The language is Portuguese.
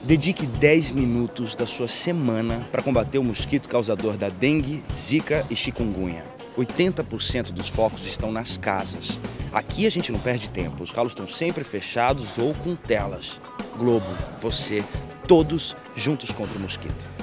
Dedique 10 minutos da sua semana para combater o mosquito causador da dengue, zika e chikungunya. 80% dos focos estão nas casas. Aqui a gente não perde tempo, os ralos estão sempre fechados ou com telas. Globo, você, todos juntos contra o mosquito.